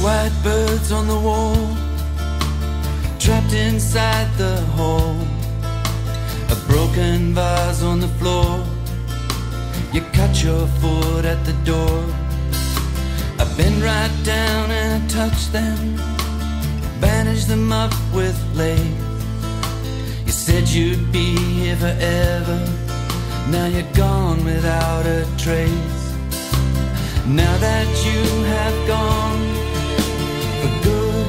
white birds on the wall, trapped inside the hall, a broken vase on the floor. You cut your foot at the door. I bend right down and touch them, bandage them up with lace. You said you'd be here forever, now you're gone without a trace. Now that you have gone for good,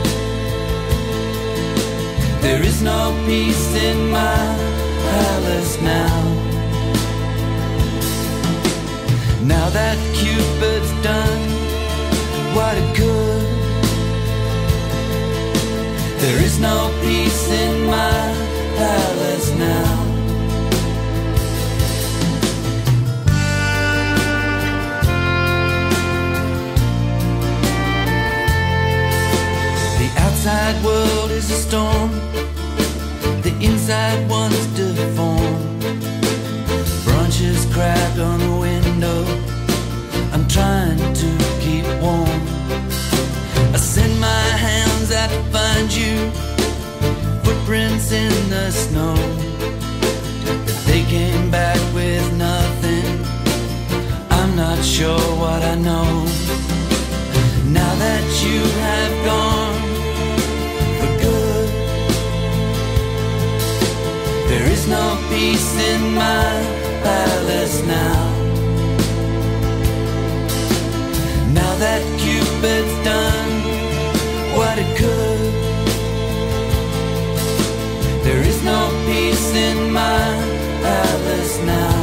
there is no peace in my palace now. Now that Cupid's done what it could, there is no peace in my palace now. The outside world is a storm, the inside one's deformed. Branches cracked on the window, I'm trying to keep warm. I send my hands out to find you, footprints in the snow. But they came back with nothing, I'm not sure what I know. Now that you have gone for good, there is no peace in my palace now. Now that Cupid's done what it could, there is no peace in my palace now.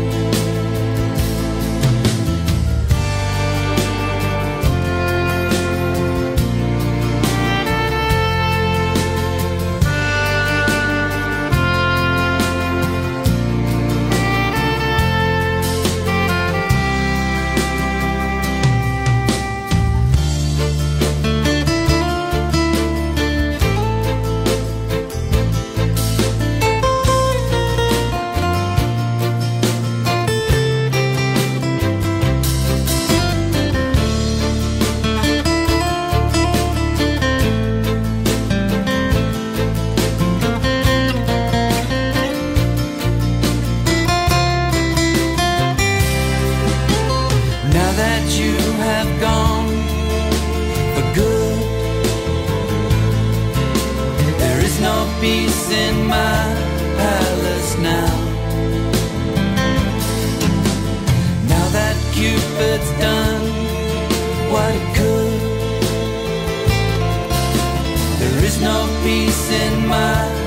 Peace in my palace now. Now that Cupid's done what it could, there is no peace in my